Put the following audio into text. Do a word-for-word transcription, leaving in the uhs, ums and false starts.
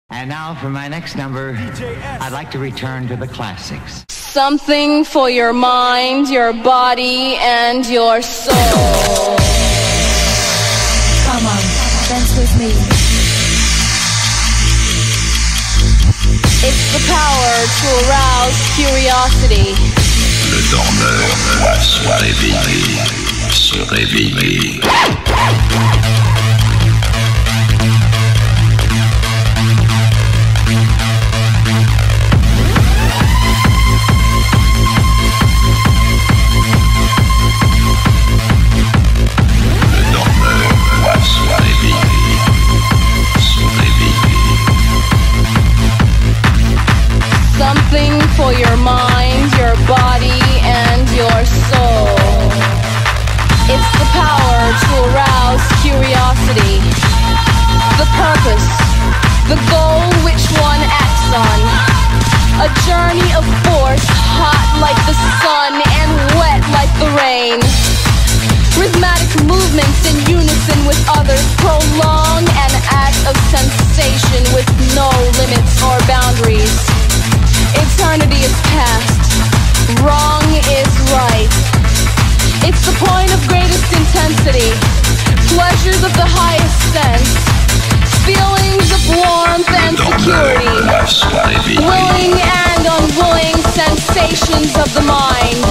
And now for my next number, I'd like to return to the classics. Something for your mind, your body, and your soul. Come on, dance with me. It's the power to arouse curiosity. Le dormeur doit soit réveillé, se réveiller. Something for your mind, your body, and your soul. It's the power to arouse curiosity. The purpose, the goal which one acts on. A journey of force, hot like the sun and wet like the rain. Rhythmic movements in unison with others prolong an act of sensation with no limits or boundaries. Eternity is past, wrong is right. It's the point of greatest intensity, pleasures of the highest sense, feelings of warmth and security, willing and unwilling sensations of the mind.